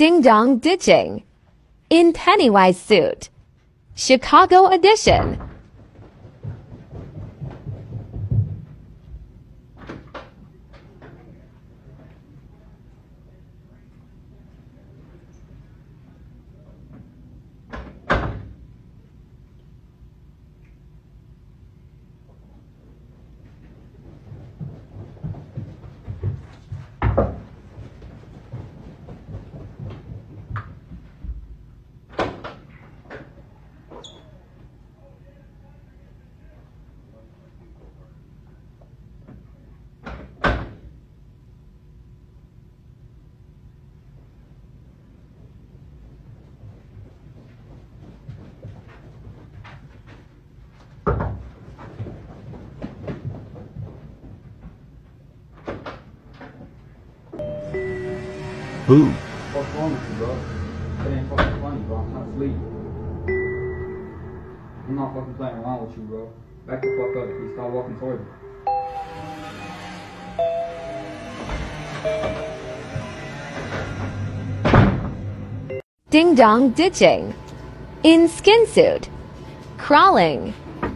Ding Dong Ditching in Pennywise Suit, Chicago edition. Who? What's wrong with you, bro? It ain't fucking funny, bro. I'm not asleep. I'm not fucking playing around with you, bro. Back the fuck up. Please stop walking towards me. Ding Dong Ditching in Skin Suit, Crawling.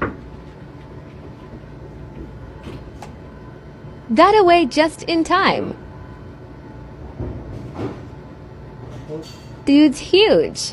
Got away just in time. Dude's huge.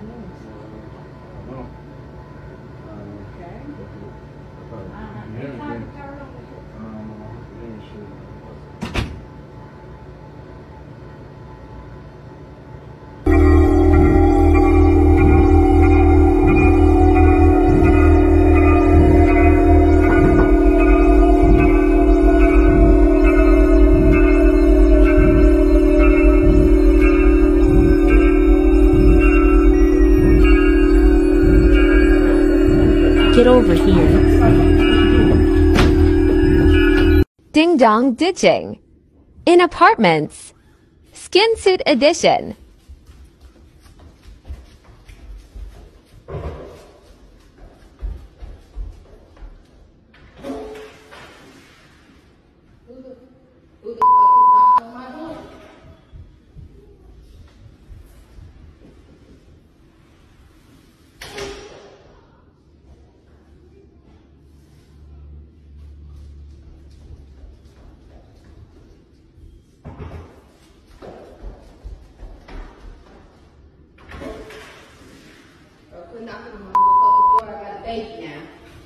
Get over here. Ding Dong Ditching in Apartments, Skin Suit edition. Quit knocking on my motherfucking door. I got a baby now.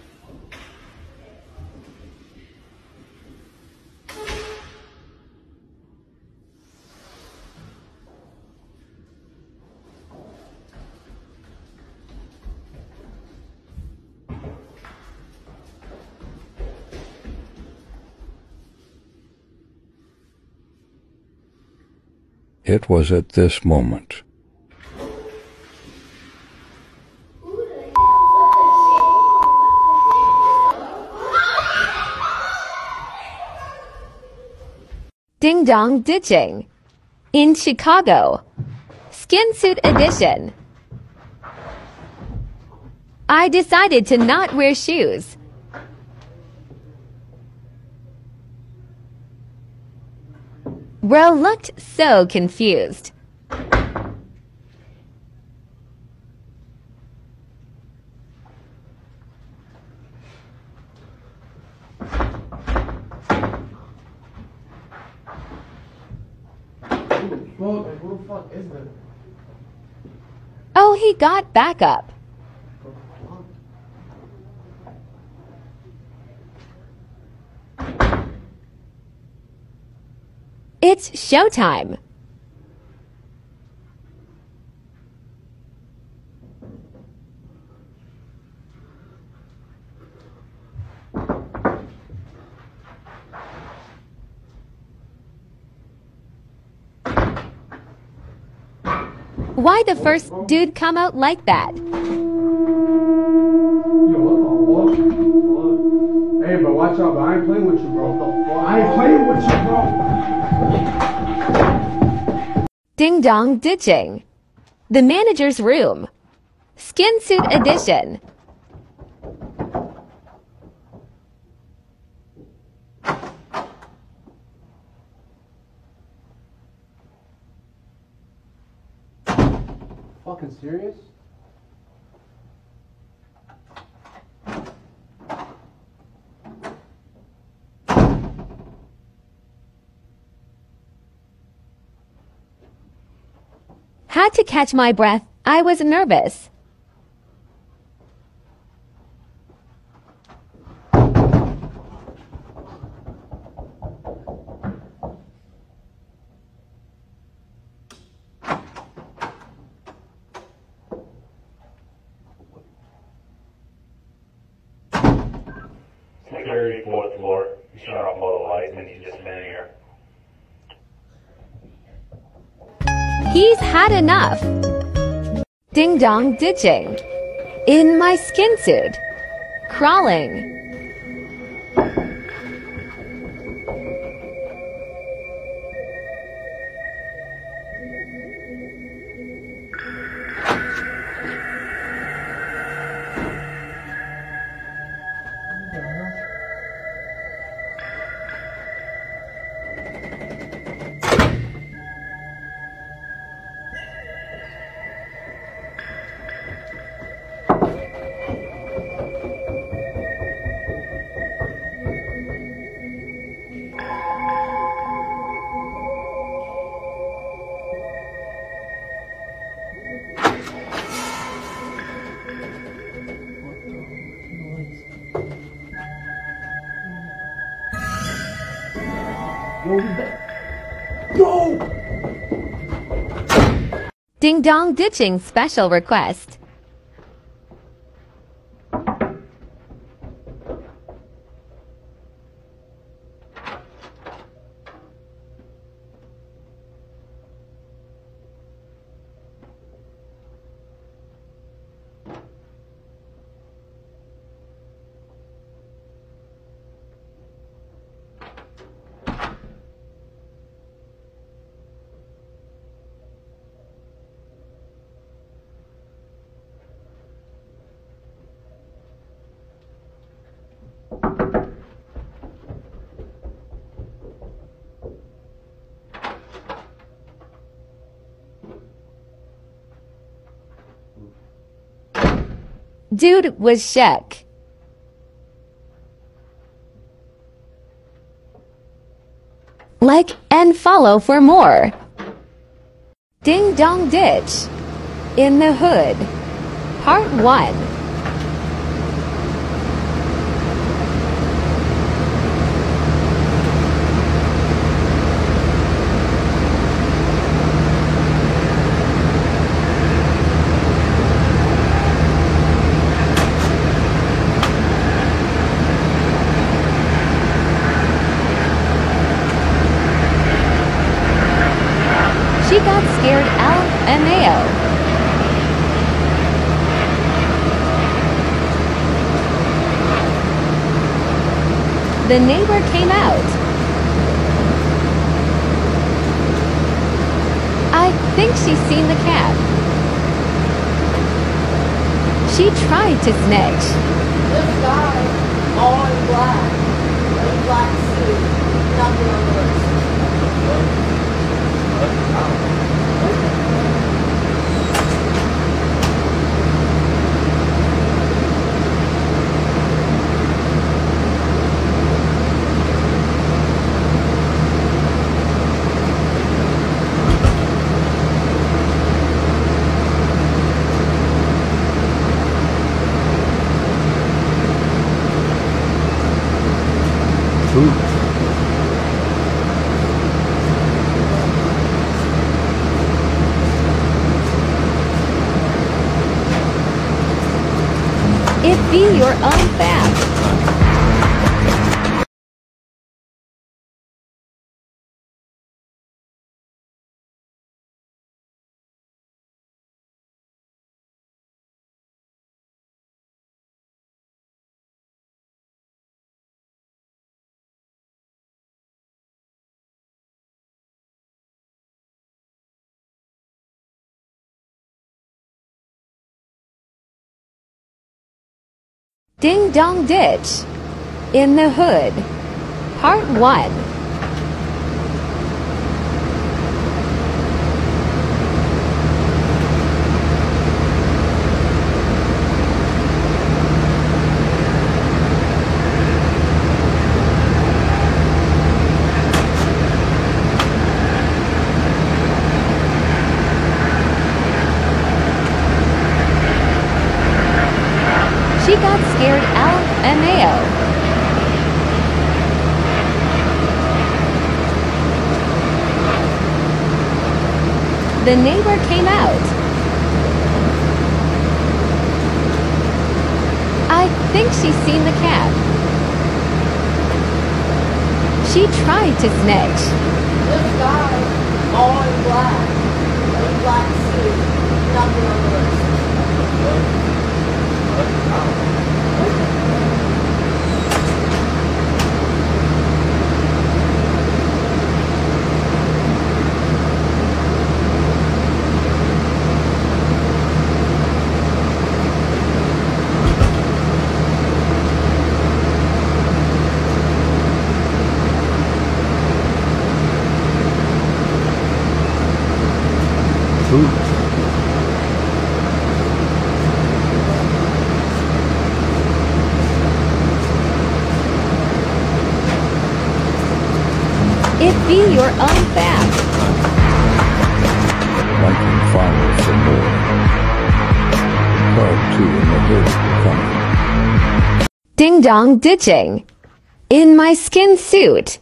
It was at this moment. Ding Dong Ditching in Chicago, Skin Suit edition. I decided to not wear shoes. Bro looked so confused. Who the fuck is that? Oh, he got back up. It's showtime. Why the first dude come out like that? Yo, what the fuck? Hey, but watch out, but I ain't playing with you, bro. I ain't playing with you, bro. Ding Dong Ditching, The Manager's Room, Skin Suit edition. fucking serious? Had to catch my breath. I was nervous. Security, fourth floor. He shut off all the lights and he's just standing here. He's had enough. Ding dong ditching. In my skin suit. Crawling. Ding dong ditching special request. Dude was shook. Like and follow for more. Ding Dong Ditch. In the Hood. Part 1. She got scared LMAO. The neighbor came out. I think she's seen the cab. She tried to snitch. This guy, all in black, in black suit, nothing on the list. It be your own fab. Ding Dong Ditch. In the Hood. Part 1. scared LMAO. The neighbor came out. I think she's seen the cab. She tried to snitch. This guy, all in black suit, nothing on the wrist. Who? It be your own fab. I can find some more. Part 2 in the hood coming. Ding dong ditching. In my skin suit.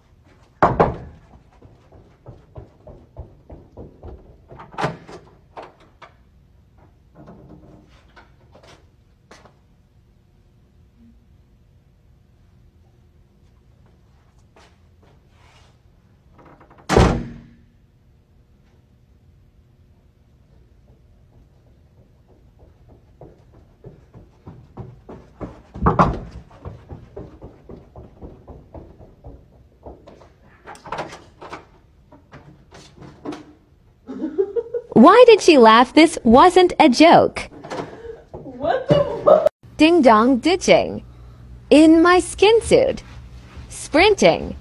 Why did she laugh? This wasn't a joke. What the fuck? Ding dong ditching. In my skin suit. Sprinting.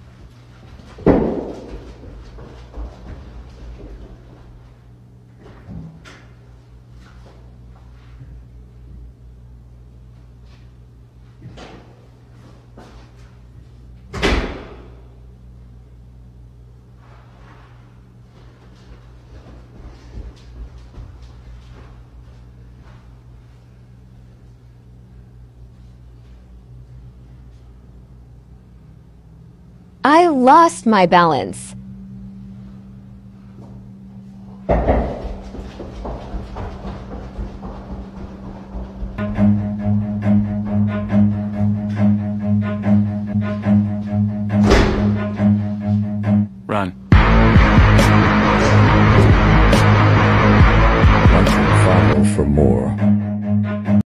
I lost my balance. Run.